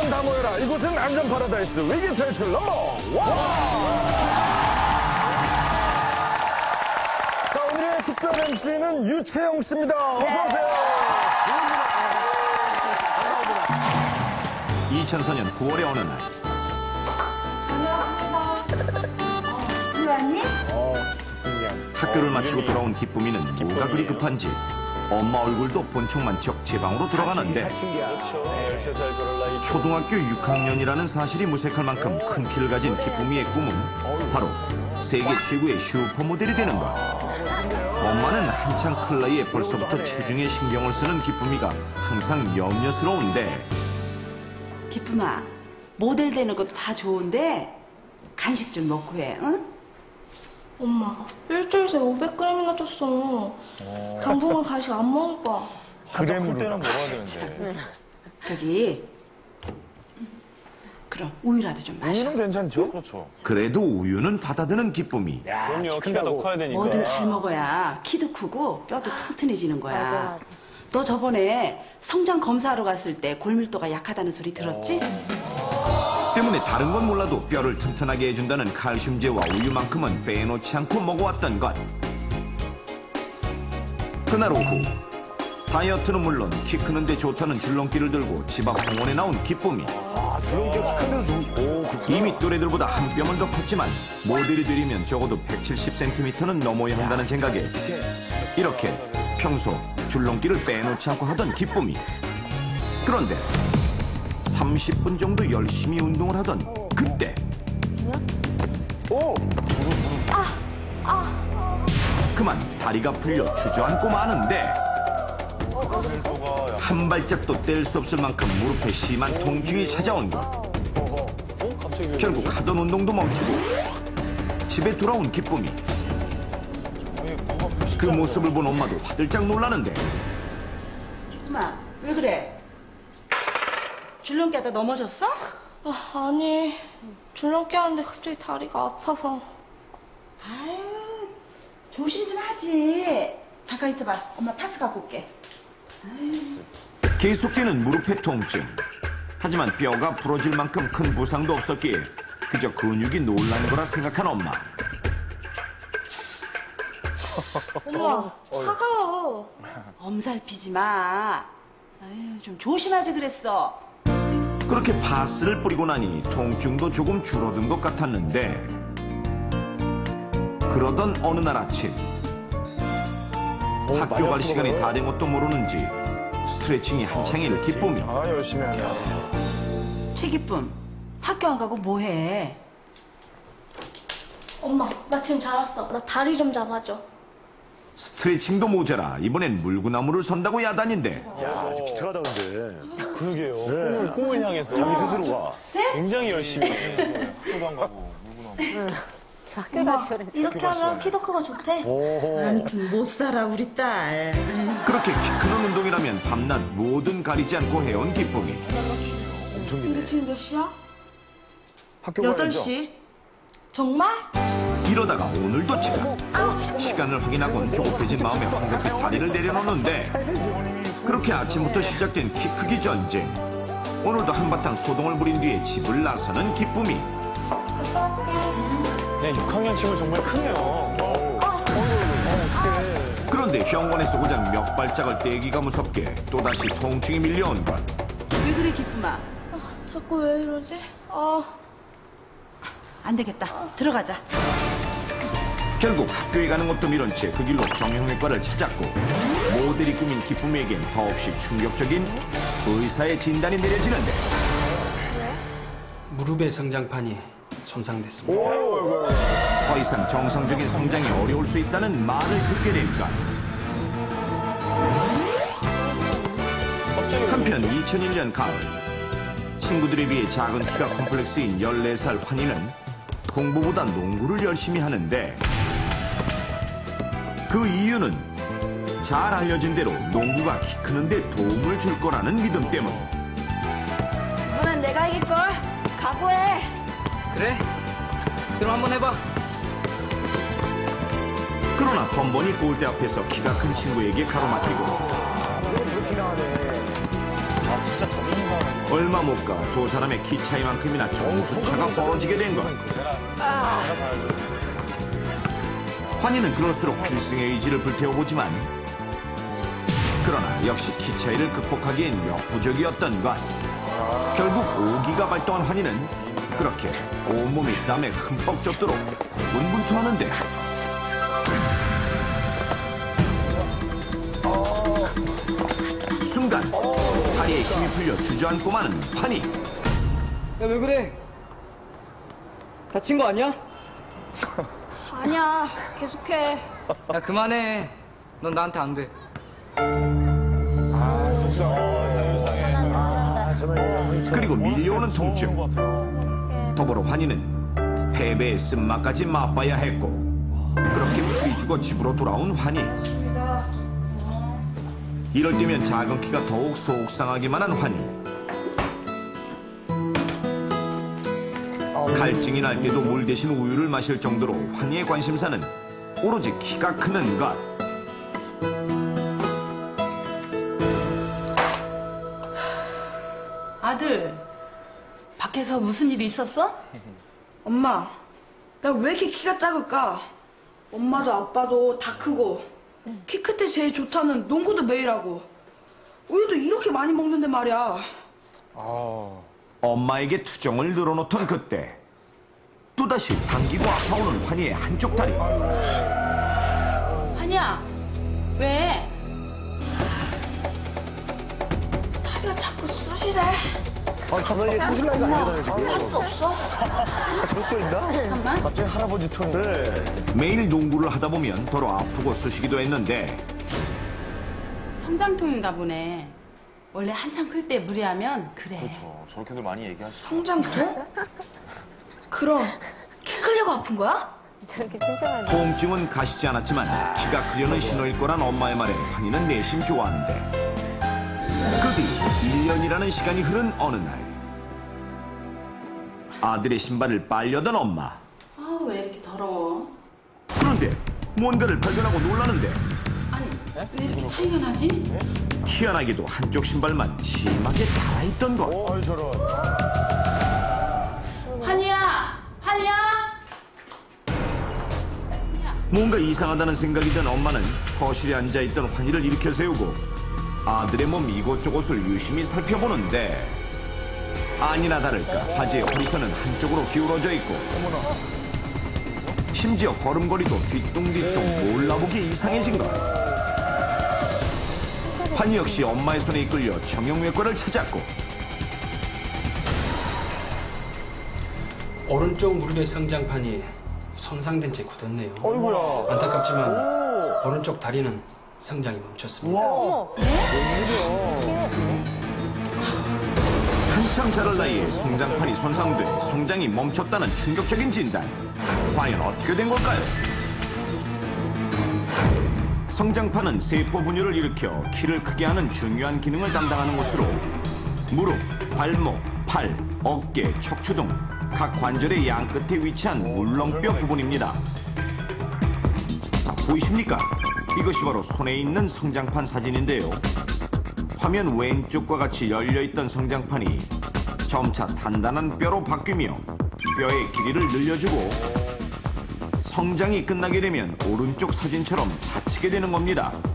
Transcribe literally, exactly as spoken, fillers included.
사람 다 모여라. 이곳은 안전 파라다이스 위기 탈출 넘버 원. 자, 오늘의 특별 엠씨는 유채영 씨입니다. 어서 오세요. 이천사 년 구월의 어느 날. 일 왔니? 학교를 마치고 돌아온 기쁨이는 뭐가 그리 급한지 엄마 얼굴도 본청만 적 제 방으로 들어가는데 초등학교 육 학년이라는 사실이 무색할 만큼 큰 키를 가진 기쁨이의 꿈은 바로 세계 최고의 슈퍼모델이 되는 것. 엄마는 한창 클 나이에 벌써부터 체중에 신경을 쓰는 기쁨이가 항상 염려스러운데. 기쁨아, 모델 되는 것도 다 좋은데 간식 좀 먹고 해, 응? 엄마, 일주일 새에 오백 그램이나 쪘어. 당분간 간식 안 먹을 거야. 그램으로 때는 먹어야 되는데. 저기, 그럼 우유라도 좀 마셔. 우유는 괜찮죠? 그렇죠. 그래도 우유는 받아드는 기쁨이. 그럼요. 키가 더 커야 되니까. 뭐든 잘 먹어야 키도 크고 뼈도 튼튼해지는 거야. 맞아, 맞아. 너 저번에 성장 검사하러 갔을 때 골밀도가 약하다는 소리 들었지? 때문에 다른 건 몰라도 뼈를 튼튼하게 해준다는 칼슘제와 우유만큼은 빼놓지 않고 먹어왔던 것. 그날 오후 다이어트는 물론 키 크는데 좋다는 줄넘기를 들고 집 앞 공원에 나온 기쁨이. 아, 줄넘기가 키 큰 데도 좀, 오, 그렇구나. 이미 또래들보다 한 뼘은 더 컸지만 모델이 되려면 적어도 백칠십 센티미터는 넘어야 한다는 생각에 이렇게 평소 줄넘기를 빼놓지 않고 하던 기쁨이. 그런데 삼십 분 정도 열심히 운동을 하던 그때 오! 그만 다리가 풀려 주저앉고 마는데 한 발짝도 뗄 수 없을 만큼 무릎에 심한 통증이 찾아온 것. 결국 하던 운동도 멈추고 집에 돌아온 기쁨이. 그 모습을 본 엄마도 화들짝 놀라는데. 기쁨아, 왜 그래? 줄넘기 하다 넘어졌어? 아, 아니. 줄넘기 하는데 갑자기 다리가 아파서. 아유, 조심 좀 하지. 잠깐 있어봐. 엄마 파스 갖고 올게. 계속되는 무릎의 통증. 하지만 뼈가 부러질 만큼 큰 부상도 없었기에 그저 근육이 놀란 거라 생각한 엄마. 엄마, 차가워. 엄살 피지 마. 아유, 좀 조심하지 그랬어. 그렇게 파스를 뿌리고 나니 통증도 조금 줄어든 것 같았는데 그러던 어느 날 아침 학교 갈 시간이 다 된 것도 모르는지 스트레칭이 한창인 기쁨이. 아, 열심히 하네. 최기쁨, 학교 안 가고 뭐해? 엄마, 나 지금 잘 왔어. 나 다리 좀 잡아줘. 스트레칭도 모자라 이번엔 물구나무를 선다고 야단인데. 야, 기특하다, 근데. 그러게요. 꿈을, 꿈을 향해서. 자기 스스로가. 굉장히 열심히 하시는 거예요. 학교도 안 가고, 물구나무. 학교 엄마, 가기 전에 이렇게 하면 키도 크고 좋대. 오호. 아무튼 못 살아 우리 딸. 그렇게 키 크는 운동이라면 밤낮 뭐든 가리지 않고 해온 기쁨이. 엄청 근데 기네. 지금 몇 시야? 학교 여덟 가야죠. 시. 정말? 이러다가 오늘도 지각. 시간을 확인하곤 조급해진 마음에 황급히 다리를 내려놓는데 그렇게 아침부터 시작된 키 크기 전쟁. 오늘도 한바탕 소동을 부린 뒤에 집을 나서는 기쁨이. 네, 육 학년 친구 정말 크네요. 그런데 현관에서 고작 몇 발짝을 떼기가 무섭게 또다시 통증이 밀려온 것. 왜 그래 기쁨아? 자꾸 왜 이러지? 아, 안 되겠다. 들어가자. 결국 학교에 가는 것도 미룬 채 그 길로 정형외과를 찾았고 모델이 꾸민 기쁨에겐 더없이 충격적인 의사의 진단이 내려지는데. 무릎의 성장판이 손상됐습니다. 더 이상 정상적인 성장이 어려울 수 있다는 말을 듣게 된 것. 한편 이천일 년 가을 친구들에 비해 작은 키가 컴플렉스인 열네 살 환희는 공부보다 농구를 열심히 하는데 그 이유는 잘 알려진 대로 농구가 키 크는데 도움을 줄 거라는 믿음 때문. 이번엔 내가 이길걸. 각오해. 그래? 그럼 한번 해봐. 그러나 번번이 골대 앞에서 키가 큰 친구에게 가로막히고 아, 진짜 자주 있는 사람이에요. 얼마 못 가 두 사람의 키 차이만큼이나 정수차가 벌어지게 된 것. 제가, 제가 사야죠. 환희는 그럴수록 필승의 의지를 불태워보지만 그러나 역시 키 차이를 극복하기엔 역부족이었던 것. 결국 오기가 발동한 환희는 그렇게 온몸이 땀에 흠뻑 젖도록 고군분투하는데 순간 다리에 힘이 풀려 주저앉고 마는 환희. 야, 왜 그래? 다친 거 아니야? 아니야, 계속해. 야, 그만해. 넌 나한테 안 돼. 아, 속상해. 자율상해. 아, 저는 그리고 밀려오는 통증. 것 같아요. 더불어 환희는 패배의 쓴맛까지 맛봐야 했고 그렇게 풀이 죽어 집으로 돌아온 환희. 이럴 때면 작은 키가 더욱 속상하기만 한 환희. 갈증이 날 때도 물 대신 우유를 마실 정도로 환희의 관심사는 오로지 키가 크는 것. 아들, 밖에서 무슨 일이 있었어? 엄마, 나 왜 이렇게 키가 작을까? 엄마도 아빠도 다 크고 키 클 때 제일 좋다는 농구도 매일 하고 우유도 이렇게 많이 먹는데 말이야. 엄마에게 투정을 늘어놓던 그때 또다시 당기고 아파오는 환희의 한쪽 다리. 환희야, 왜? 다리가 자꾸 쑤시대. 아, 저는 이게 수술 나이가 아니잖아요, 지금. 할 수 없어? 절수 있나? 잠깐만. 갑자기 할아버지 톤이. 네. 매일 농구를 하다 보면 더러 아프고 쑤시기도 했는데 성장통인가 보네. 원래 한창 클 때 무리하면 그래. 그렇죠. 저렇게들 많이 얘기하시죠. 성장통? 그럼 키 크려고 아픈 거야? 저렇게 칭찬하는 통증은 가시지 않았지만 키가 크려는 신호일 거란 엄마의 말에 환희는 내심 좋아하는데 그 뒤 일 년이라는 시간이 흐른 어느 날 아들의 신발을 빨려던 엄마. 아, 왜 이렇게 더러워? 그런데 뭔가를 발견하고 놀라는데 아니, 왜 이렇게 차이가 나지? 희한하게도 한쪽 신발만 심하게 닳아있던 것. 아이, 저런. 환희야! 환희야! 뭔가 이상하다는 생각이 든 엄마는 거실에 앉아있던 환희를 일으켜 세우고 아들의 몸 이곳저곳을 유심히 살펴보는데 아니나 다를까 바지의 허리선은 한쪽으로 기울어져 있고 심지어 걸음걸이도 뒤뚱뒤뚱 몰라보기 이상해진 것. 환희 역시 엄마의 손에 이끌려 정형외과를 찾았고 오른쪽 무릎의 성장판이 손상된 채 굳었네요. 어이구야. 안타깝지만 오른쪽 다리는 성장이 멈췄습니다. 한참 자랄 나이에 성장판이 손상돼 성장이 멈췄다는 충격적인 진단. 과연 어떻게 된 걸까요? 성장판은 세포 분열을 일으켜 키를 크게 하는 중요한 기능을 담당하는 곳으로 무릎, 발목, 팔, 어깨, 척추 등 각 관절의 양 끝에 위치한 물렁뼈 부분입니다. 자, 보이십니까? 이것이 바로 손에 있는 성장판 사진인데요. 화면 왼쪽과 같이 열려있던 성장판이 점차 단단한 뼈로 바뀌며 뼈의 길이를 늘려주고 성장이 끝나게 되면 오른쪽 사진처럼 닫히게 되는 겁니다.